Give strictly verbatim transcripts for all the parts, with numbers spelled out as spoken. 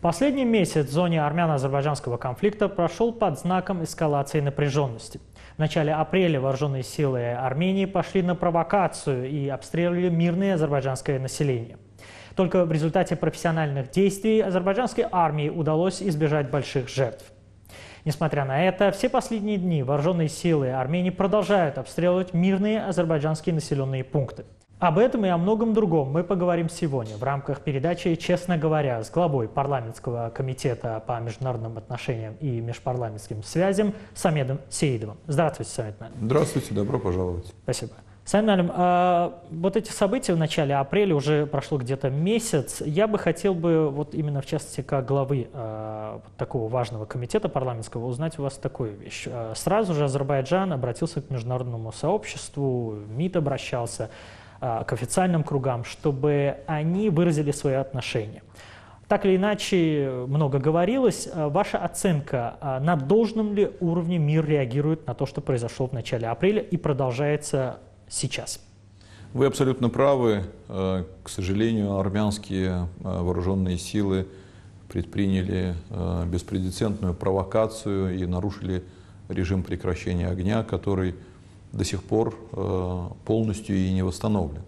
Последний месяц в зоне армяно-азербайджанского конфликта прошел под знаком эскалации напряженности. В начале апреля вооруженные силы Армении пошли на провокацию и обстреливали мирное азербайджанское население. Только в результате профессиональных действий азербайджанской армии удалось избежать больших жертв. Несмотря на это, все последние дни вооруженные силы Армении продолжают обстреливать мирные азербайджанские населенные пункты. Об этом и о многом другом мы поговорим сегодня в рамках передачи «Честно говоря» с главой парламентского комитета по международным отношениям и межпарламентским связям Самедом Сеидовым. Здравствуйте, Самед Малим. Здравствуйте, добро пожаловать. Спасибо. Самед Малим, а, вот эти события в начале апреля, уже прошло где-то месяц. Я бы хотел бы, вот именно в частности, как главы а, вот такого важного комитета парламентского, узнать у вас такую вещь. А, сразу же Азербайджан обратился к международному сообществу, МИД обращался к официальным кругам, чтобы они выразили свои отношения. Так или иначе, много говорилось. Ваша оценка, на должном ли уровне мир реагирует на то, что произошло в начале апреля и продолжается сейчас? Вы абсолютно правы. К сожалению, армянские вооруженные силы предприняли беспрецедентную провокацию и нарушили режим прекращения огня, который до сих пор полностью и не восстановлен.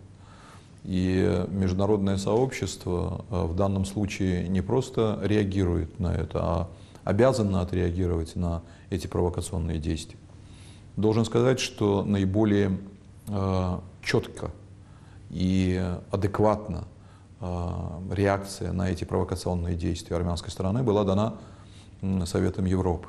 И международное сообщество в данном случае не просто реагирует на это, а обязано отреагировать на эти провокационные действия. Должен сказать, что наиболее четко и адекватно реакция на эти провокационные действия армянской стороны была дана Советом Европы,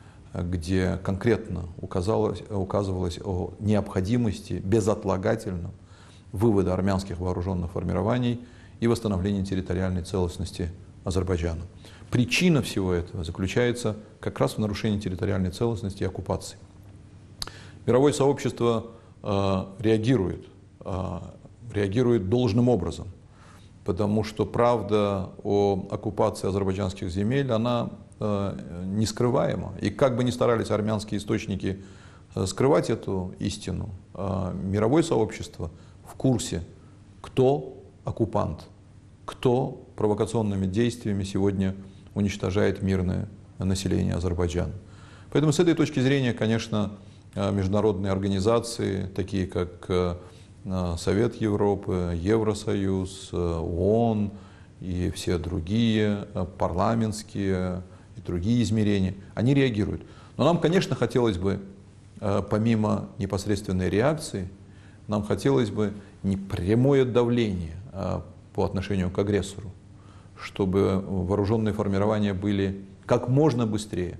где конкретно указывалось, указывалось о необходимости безотлагательного вывода армянских вооруженных формирований и восстановления территориальной целостности Азербайджана. Причина всего этого заключается как раз в нарушении территориальной целостности и оккупации. Мировое сообщество э, реагирует, э, реагирует должным образом, потому что правда о оккупации азербайджанских земель, она не скрываемо. И как бы ни старались армянские источники скрывать эту истину, мировое сообщество в курсе, кто оккупант, кто провокационными действиями сегодня уничтожает мирное население Азербайджана. Поэтому с этой точки зрения, конечно, международные организации, такие как Совет Европы, Евросоюз, ООН и все другие парламентские и другие измерения, они реагируют. Но нам, конечно, хотелось бы, помимо непосредственной реакции, нам хотелось бы не прямое давление по отношению к агрессору, чтобы вооруженные формирования были как можно быстрее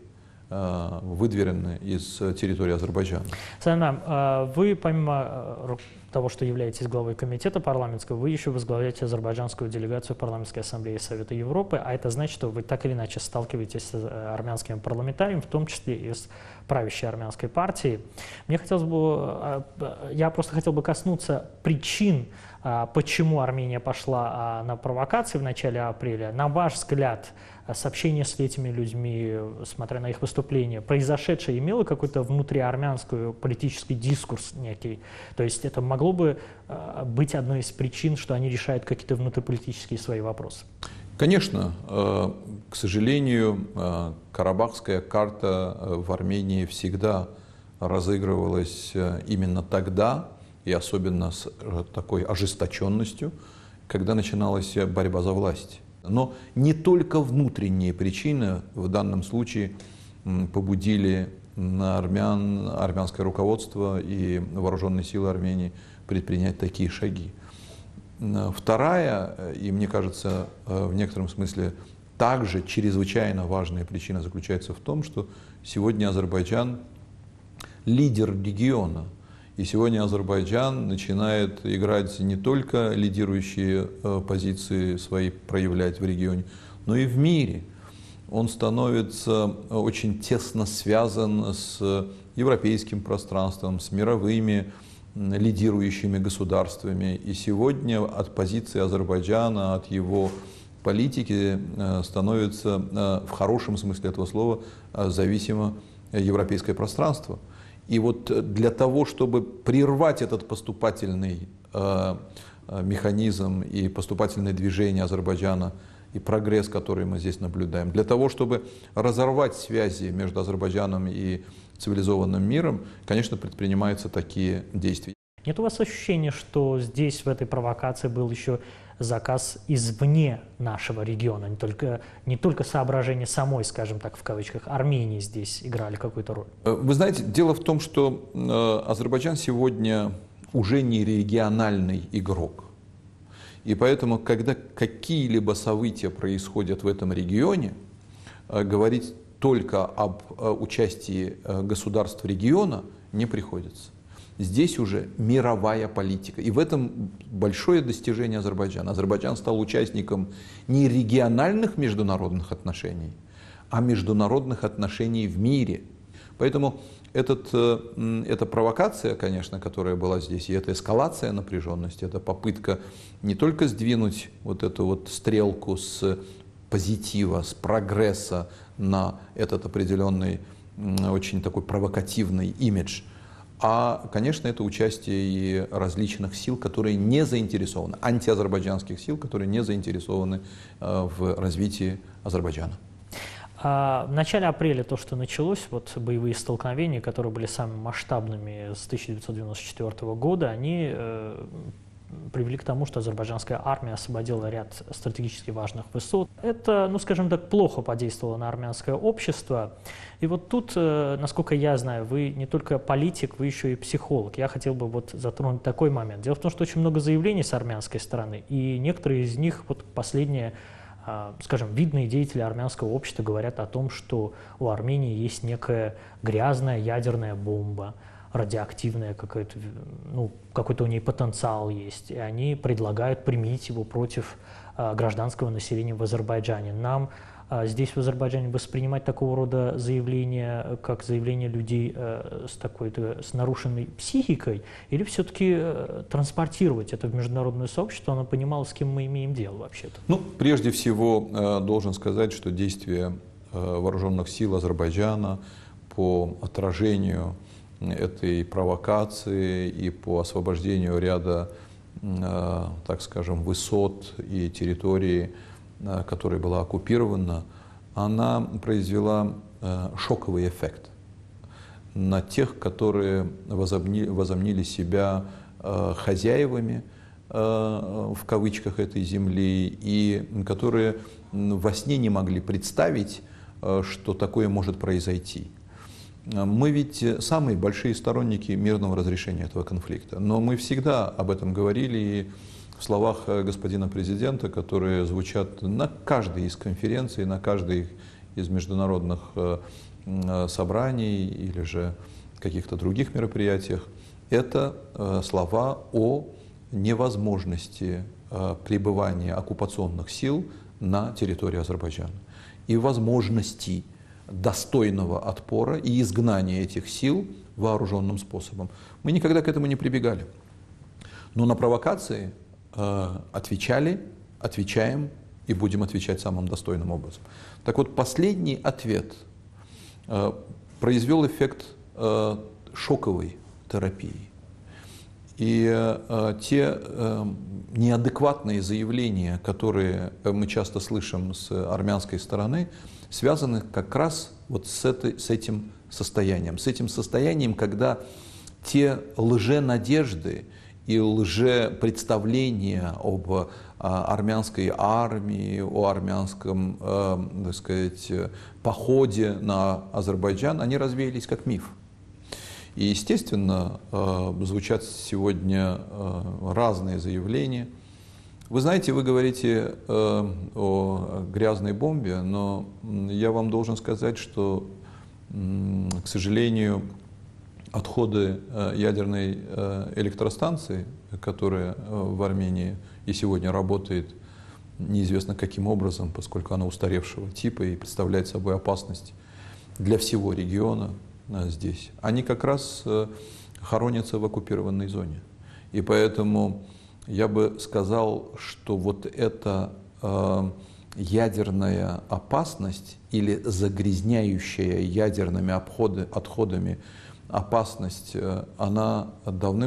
выдворены из территории Азербайджана. Санам, вы помимо того, что являетесь главой комитета парламентского, вы еще возглавляете азербайджанскую делегацию парламентской ассамблеи Совета Европы, а это значит, что вы так или иначе сталкиваетесь с армянским парламентарием, в том числе и с правящей армянской партией. Мне хотелось бы, я просто хотел бы коснуться причин, почему Армения пошла на провокации в начале апреля. На ваш взгляд, сообщение с этими людьми, смотря на их выступления, произошедшее имело какой-то внутриармянский политический дискурс некий? То есть это могло бы быть одной из причин, что они решают какие-то внутриполитические свои вопросы? Конечно. К сожалению, карабахская карта в Армении всегда разыгрывалась именно тогда, и особенно с такой ожесточенностью, когда начиналась борьба за власть. Но не только внутренние причины в данном случае побудили армян, армянское руководство и вооруженные силы Армении предпринять такие шаги. Вторая, и мне кажется, в некотором смысле также чрезвычайно важная причина заключается в том, что сегодня Азербайджан лидер региона. И сегодня Азербайджан начинает играть не только лидирующие позиции свои проявлять в регионе, но и в мире. Он становится очень тесно связан с европейским пространством, с мировыми лидирующими государствами. И сегодня от позиции Азербайджана, от его политики становится в хорошем смысле этого слова зависимо европейское пространство. И вот для того, чтобы прервать этот поступательный э, механизм и поступательное движение Азербайджана и прогресс, который мы здесь наблюдаем. Для того, чтобы разорвать связи между Азербайджаном и цивилизованным миром, конечно, предпринимаются такие действия. Нет у вас ощущения, что здесь, в этой провокации, был еще заказ извне нашего региона, не только, не только соображения самой, скажем так, в кавычках, Армении здесь играли какую-то роль? Вы знаете, дело в том, что э, Азербайджан сегодня уже не региональный игрок. И поэтому, когда какие-либо события происходят в этом регионе, э, говорить только об э, участии э, государств региона не приходится. Здесь уже мировая политика. И в этом большое достижение Азербайджана. Азербайджан стал участником не региональных международных отношений, а международных отношений в мире. Поэтому этот, эта провокация, конечно, которая была здесь, и эта эскалация напряженности, это попытка не только сдвинуть вот эту вот стрелку с позитива, с прогресса на этот определенный, очень такой провокативный имидж, а, конечно, это участие и различных сил, которые не заинтересованы, антиазербайджанских сил, которые не заинтересованы в развитии Азербайджана. А в начале апреля то, что началось, вот боевые столкновения, которые были самыми масштабными с тысяча девятьсот девяносто четвёртого года, они э, привели к тому, что азербайджанская армия освободила ряд стратегически важных высот. Это, ну скажем так, плохо подействовало на армянское общество. И вот тут, э, насколько я знаю, вы не только политик, вы еще и психолог. Я хотел бы вот затронуть такой момент. Дело в том, что очень много заявлений с армянской стороны, и некоторые из них, вот последние, э, скажем, видные деятели армянского общества говорят о том, что у Армении есть некая грязная ядерная бомба, радиоактивная какая-то, ну, какой-то у нее потенциал есть, и они предлагают применить его против э, гражданского населения в Азербайджане. Нам э, здесь в Азербайджане воспринимать такого рода заявления, как заявления людей э, с такой-то, с нарушенной психикой, или все-таки э, транспортировать это в международное сообщество, оно понимало, с кем мы имеем дело вообще-то? Ну, прежде всего, э, должен сказать, что действия э, вооруженных сил Азербайджана по отражению этой провокации и по освобождению ряда, э, так скажем, высот и территории, э, которая была оккупирована, она произвела э, шоковый эффект на тех, которые возомнили, возомнили себя э, хозяевами, э, в кавычках, этой земли, и которые во сне не могли представить, э, что такое может произойти. Мы ведь самые большие сторонники мирного разрешения этого конфликта, но мы всегда об этом говорили, и в словах господина президента, которые звучат на каждой из конференций, на каждой из международных собраний или же каких-то других мероприятиях, это слова о невозможности пребывания оккупационных сил на территории Азербайджана и возможности достойного отпора и изгнания этих сил вооруженным способом. Мы никогда к этому не прибегали. Но на провокации э, отвечали, отвечаем и будем отвечать самым достойным образом. Так вот, последний ответ э, произвел эффект э, шоковой терапии. И э, те э, неадекватные заявления, которые мы часто слышим с армянской стороны, связаны как раз вот с, этой, с этим состоянием. С этим состоянием, когда те лженадежды и лжепредставления об а, армянской армии, о армянском, э, так сказать, походе на Азербайджан, они развеялись как миф. И, естественно, э, звучат сегодня э, разные заявления. Вы знаете, вы говорите э, о грязной бомбе, но я вам должен сказать, что, э, к сожалению, отходы э, ядерной э, электростанции, которая э, в Армении и сегодня работает неизвестно каким образом, поскольку она устаревшего типа и представляет собой опасность для всего региона э, здесь, они как раз э, хоронятся в оккупированной зоне. И поэтому я бы сказал, что вот эта э, ядерная опасность или загрязняющая ядерными обходы, отходами опасность, э, она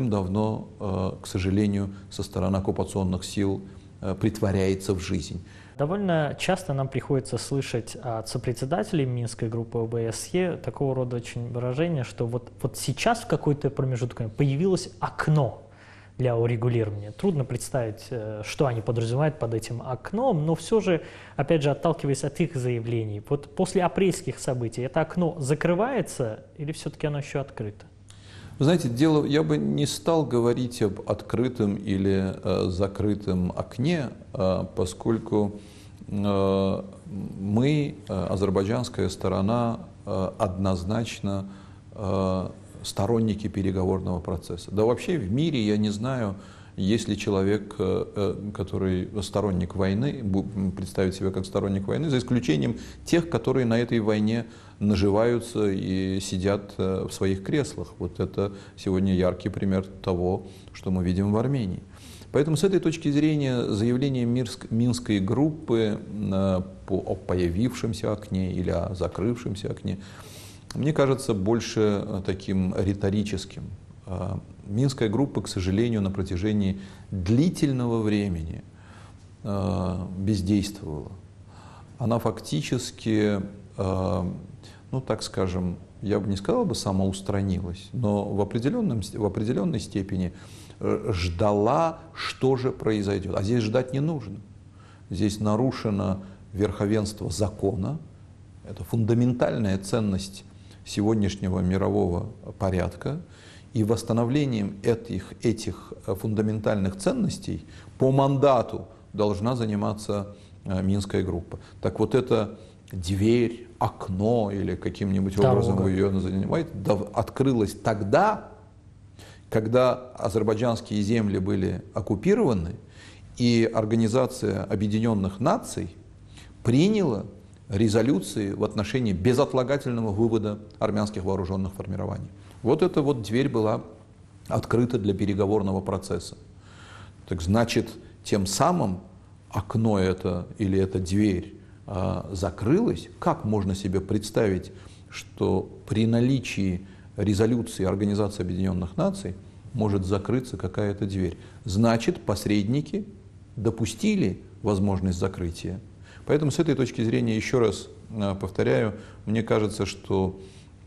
давным-давно, э, к сожалению, со стороны оккупационных сил э, притворяется в жизнь. Довольно часто нам приходится слышать от сопредседателей Минской группы о бэ эс е такого рода очень выражение, что вот, вот сейчас в какой-то промежуток появилось окно для урегулирования. Трудно представить, что они подразумевают под этим окном, но все же, опять же, отталкиваясь от их заявлений, вот после апрельских событий это окно закрывается или все-таки оно еще открыто? Вы знаете, дело, я бы не стал говорить об открытом или э, закрытом окне, э, поскольку э, мы, э, азербайджанская сторона, э, однозначно э, сторонники переговорного процесса. Да вообще в мире я не знаю, есть ли человек, который сторонник войны, представить себя как сторонник войны, за исключением тех, которые на этой войне наживаются и сидят в своих креслах. Вот это сегодня яркий пример того, что мы видим в Армении. Поэтому с этой точки зрения заявление Минской группы о появившемся окне или о закрывшемся окне, мне кажется, больше таким риторическим. Минская группа, к сожалению, на протяжении длительного времени бездействовала. Она фактически, ну так скажем, я бы не сказал бы самоустранилась, но в, определенном, в определенной степени ждала, что же произойдет. А здесь ждать не нужно. Здесь нарушено верховенство закона. Это фундаментальная ценность сегодняшнего мирового порядка, и восстановлением этих, этих фундаментальных ценностей по мандату должна заниматься Минская группа. Так вот эта дверь, окно или каким-нибудь образом вы ее занимаете, открылась тогда, когда азербайджанские земли были оккупированы, и Организация Объединенных Наций приняла резолюции в отношении безотлагательного вывода армянских вооруженных формирований. Вот эта вот дверь была открыта для переговорного процесса. Так значит, тем самым окно это или эта дверь а, закрылась. Как можно себе представить, что при наличии резолюции Организации Объединенных Наций может закрыться какая-то дверь? Значит, посредники допустили возможность закрытия. Поэтому с этой точки зрения, еще раз повторяю, мне кажется, что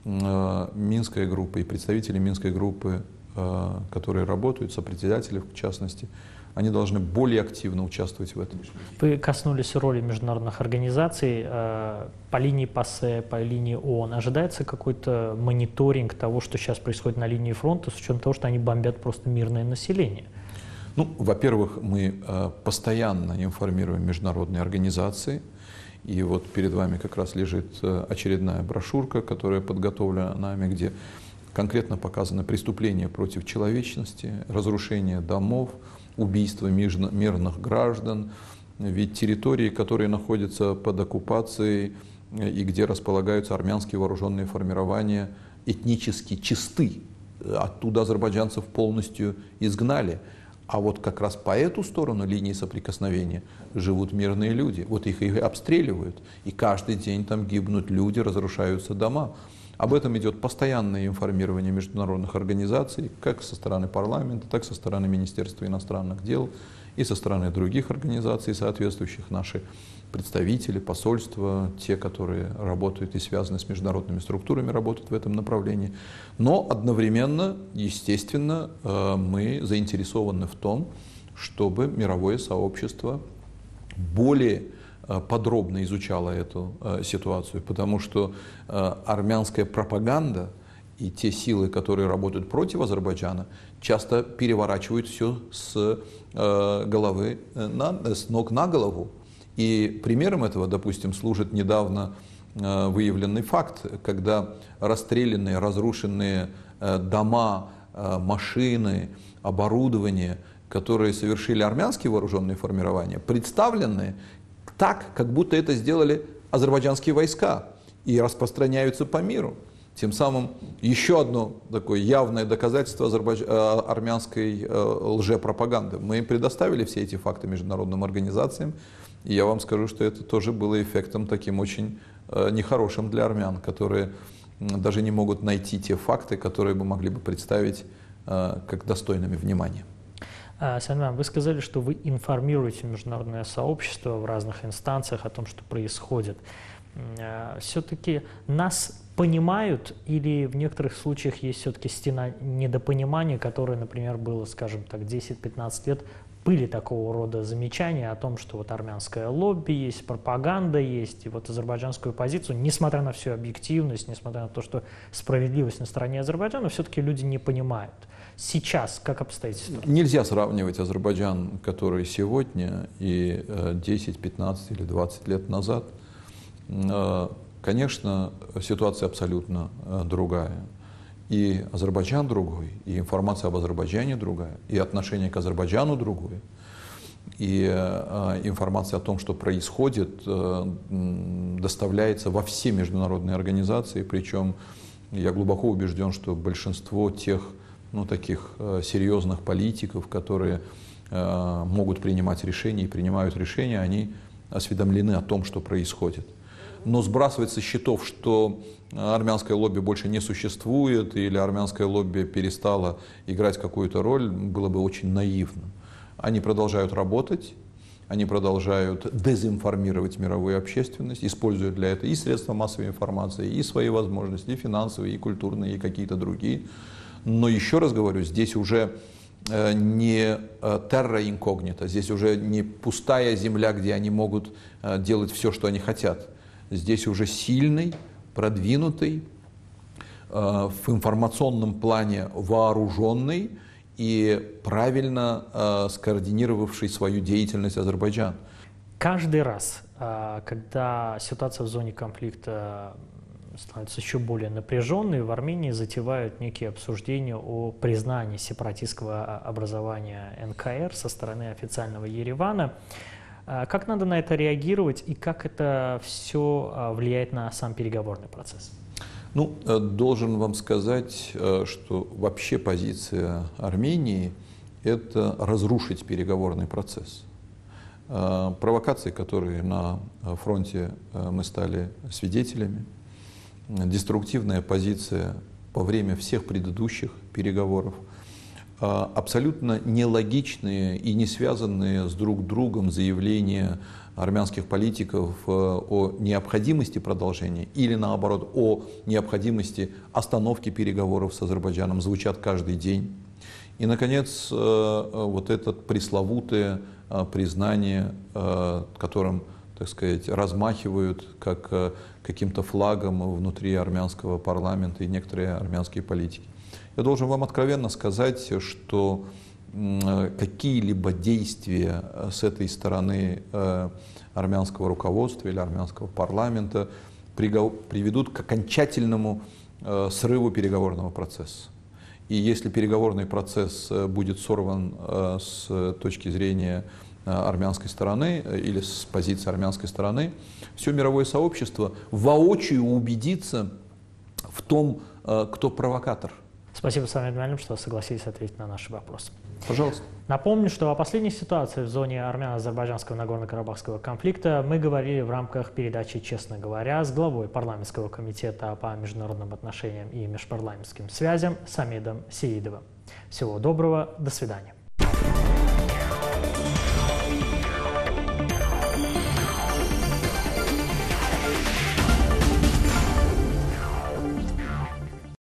Минская группа и представители Минской группы, которые работают, сопредседатели в частности, они должны более активно участвовать в этом. Вы коснулись роли международных организаций по линии ПАСЕ, по линии ООН. Ожидается какой-то мониторинг того, что сейчас происходит на линии фронта, с учетом того, что они бомбят просто мирное население? Ну, во-первых, мы э, постоянно информируем международные организации. И вот перед вами как раз лежит очередная брошюрка, которая подготовлена нами, где конкретно показаны преступления против человечности, разрушение домов, убийство мирных граждан. Ведь территории, которые находятся под оккупацией и где располагаются армянские вооруженные формирования, этнически чисты. Оттуда азербайджанцев полностью изгнали. А вот как раз по эту сторону линии соприкосновения живут мирные люди. Вот их и обстреливают. И каждый день там гибнут люди, разрушаются дома. Об этом идет постоянное информирование международных организаций, как со стороны парламента, так и со стороны Министерства иностранных дел и со стороны других организаций, соответствующих наши представители, посольства, те, которые работают и связаны с международными структурами, работают в этом направлении. Но одновременно, естественно, мы заинтересованы в том, чтобы мировое сообщество более подробно изучало эту ситуацию, потому что армянская пропаганда и те силы, которые работают против Азербайджана, часто переворачивают все с головы, с ног на голову. И примером этого, допустим, служит недавно выявленный факт, когда расстрелянные, разрушенные дома, машины, оборудование, которые совершили армянские вооруженные формирования, представлены так, как будто это сделали азербайджанские войска и распространяются по миру. Тем самым еще одно такое явное доказательство азербайдж... армянской лжепропаганды. Мы предоставили все эти факты международным организациям, и я вам скажу, что это тоже было эффектом таким очень нехорошим для армян, которые даже не могут найти те факты, которые бы могли бы представить как достойными внимания. Самидан, вы сказали, что вы информируете международное сообщество в разных инстанциях о том, что происходит. Все-таки нас понимают или в некоторых случаях есть все-таки стена недопонимания, которая, например, было, скажем так, десять-пятнадцать лет, были такого рода замечания о том, что вот армянское лобби есть, пропаганда есть, и вот азербайджанскую позицию, несмотря на всю объективность, несмотря на то, что справедливость на стороне Азербайджана, все-таки люди не понимают. Сейчас как обстоит ситуация? Нельзя сравнивать Азербайджан, который сегодня, и десять, пятнадцать или двадцать лет назад. Конечно, ситуация абсолютно другая. И Азербайджан другой, и информация об Азербайджане другая, и отношение к Азербайджану другое, и информация о том, что происходит, доставляется во все международные организации, причем я глубоко убежден, что большинство тех, ну, таких серьезных политиков, которые могут принимать решения и принимают решения, они осведомлены о том, что происходит. Но сбрасывать со счетов, что армянское лобби больше не существует или армянское лобби перестало играть какую-то роль, было бы очень наивным. Они продолжают работать, они продолжают дезинформировать мировую общественность, используя для этого и средства массовой информации, и свои возможности, и финансовые, и культурные, и какие-то другие. Но еще раз говорю, здесь уже не терра инкогнита, здесь уже не пустая земля, где они могут делать все, что они хотят. Здесь уже сильный, продвинутый, в информационном плане вооруженный и правильно скоординировавший свою деятельность Азербайджан. Каждый раз, когда ситуация в зоне конфликта становится еще более напряженной, в Армении затевают некие обсуждения о признании сепаратистского образования эн ка эр со стороны официального Еревана. Как надо на это реагировать и как это все влияет на сам переговорный процесс? Ну, должен вам сказать, что вообще позиция Армении – это разрушить переговорный процесс. Провокации, которые на фронте мы стали свидетелями, деструктивная позиция во время всех предыдущих переговоров, абсолютно нелогичные и не связанные с друг другом заявления армянских политиков о необходимости продолжения или, наоборот, о необходимости остановки переговоров с Азербайджаном звучат каждый день. И, наконец, вот это пресловутое признание, которым, так сказать, размахивают как каким-то флагом внутри армянского парламента и некоторые армянские политики. Я должен вам откровенно сказать, что какие-либо действия с этой стороны армянского руководства или армянского парламента приведут к окончательному срыву переговорного процесса. И если переговорный процесс будет сорван с точки зрения армянской стороны или с позиции армянской стороны, все мировое сообщество воочию убедится в том, кто провокатор. Спасибо, Самидан Муалим, что согласились ответить на наши вопросы. Пожалуйста. Напомню, что о последней ситуации в зоне армяно-азербайджанского Нагорно-Карабахского конфликта мы говорили в рамках передачи «Честно говоря» с главой парламентского комитета по международным отношениям и межпарламентским связям Самидом Сеидовым. Всего доброго, до свидания.